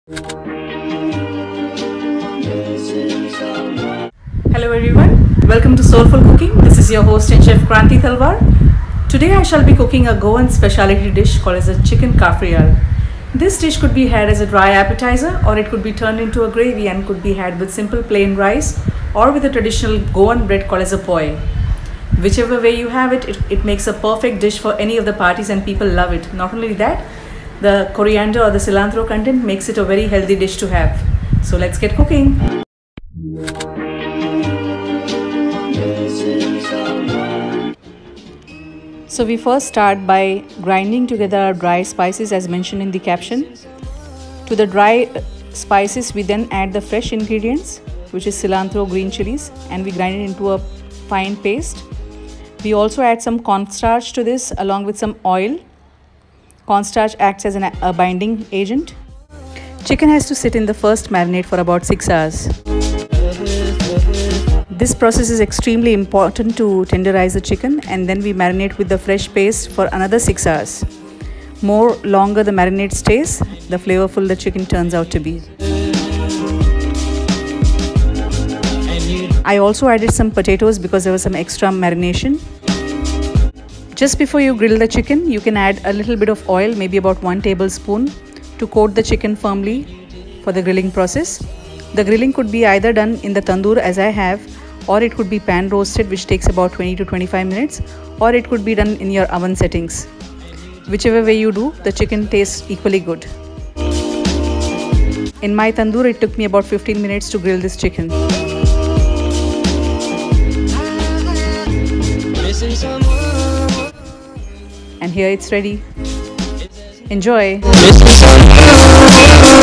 Hello everyone, welcome to Soulful Cooking. This is your host and chef Kranti Talwar. Today I shall be cooking a Goan specialty dish called as a chicken Cafreal. This dish could be had as a dry appetizer, or it could be turned into a gravy and could be had with simple plain rice or with a traditional Goan bread called as a poi. Whichever way you have it, it makes a perfect dish for any of the parties and people love it. Not only that, the coriander or the cilantro content makes it a very healthy dish to have. So let's get cooking. So we first start by grinding together our dry spices as mentioned in the caption. To the dry spices we then add the fresh ingredients, which is cilantro, green chilies, and we grind it into a fine paste. We also add some cornstarch to this along with some oil. Cornstarch acts as a binding agent. Chicken has to sit in the first marinade for about 6 hours. This process is extremely important to tenderize the chicken, and then we marinate with the fresh paste for another 6 hours. More longer the marinade stays, the flavorful the chicken turns out to be. I also added some potatoes because there was some extra marination. Just before you grill the chicken, you can add a little bit of oil, maybe about 1 tablespoon, to coat the chicken firmly for the grilling process. The grilling could be either done in the tandoor as I have, or it could be pan roasted, which takes about 20 to 25 minutes, or it could be done in your oven settings. Whichever way you do, the chicken tastes equally good. In my tandoor, it took me about 15 minutes to grill this chicken. And here it's ready. Enjoy!